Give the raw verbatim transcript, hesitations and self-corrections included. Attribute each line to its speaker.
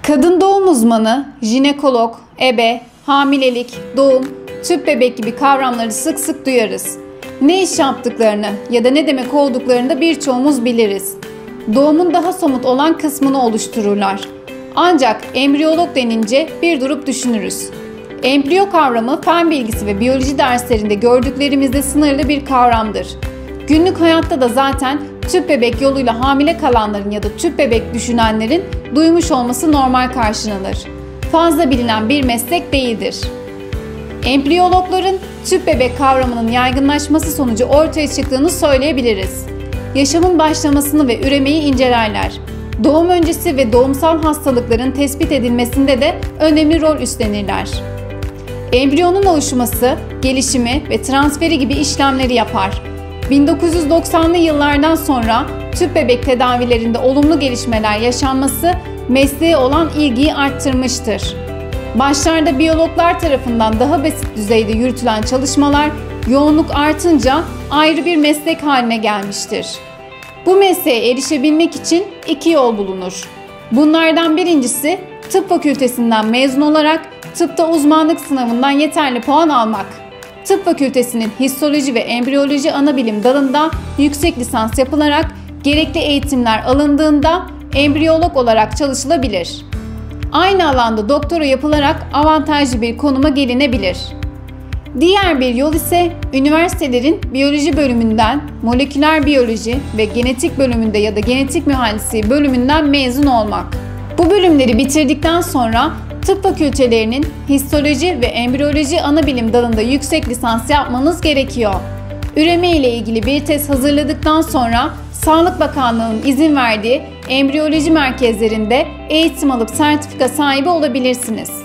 Speaker 1: Kadın doğum uzmanı, jinekolog, ebe, hamilelik, doğum, tüp bebek gibi kavramları sık sık duyarız. Ne iş yaptıklarını ya da ne demek olduklarını da birçoğumuz biliriz. Doğumun daha somut olan kısmını oluştururlar. Ancak embriyolog denince bir durup düşünürüz. Embriyo kavramı fen bilgisi ve biyoloji derslerinde gördüklerimizde sınırlı bir kavramdır. Günlük hayatta da zaten tüp bebek yoluyla hamile kalanların ya da tüp bebek düşünenlerin duymuş olması normal karşılanır. Fazla bilinen bir meslek değildir. Embriyologların tüp bebek kavramının yaygınlaşması sonucu ortaya çıktığını söyleyebiliriz. Yaşamın başlamasını ve üremeyi incelerler. Doğum öncesi ve doğumsal hastalıkların tespit edilmesinde de önemli rol üstlenirler. Embriyonun oluşması, gelişimi ve transferi gibi işlemleri yapar. bin dokuz yüz doksanlı yıllardan sonra tüp bebek tedavilerinde olumlu gelişmeler yaşanması mesleğe olan ilgiyi arttırmıştır. Başlarda biyologlar tarafından daha basit düzeyde yürütülen çalışmalar yoğunluk artınca ayrı bir meslek haline gelmiştir. Bu mesleğe erişebilmek için iki yol bulunur. Bunlardan birincisi tıp fakültesinden mezun olarak tıpta uzmanlık sınavından yeterli puan almak. Tıp fakültesinin histoloji ve embriyoloji anabilim dalında yüksek lisans yapılarak gerekli eğitimler alındığında embriyolog olarak çalışılabilir. Aynı alanda doktora yapılarak avantajlı bir konuma gelinebilir. Diğer bir yol ise üniversitelerin biyoloji bölümünden, moleküler biyoloji ve genetik bölümünde ya da genetik mühendisliği bölümünden mezun olmak. Bu bölümleri bitirdikten sonra tıp fakültelerinin histoloji ve embriyoloji anabilim dalında yüksek lisans yapmanız gerekiyor. Üreme ile ilgili bir tez hazırladıktan sonra Sağlık Bakanlığı'nın izin verdiği embriyoloji merkezlerinde eğitim alıp sertifika sahibi olabilirsiniz.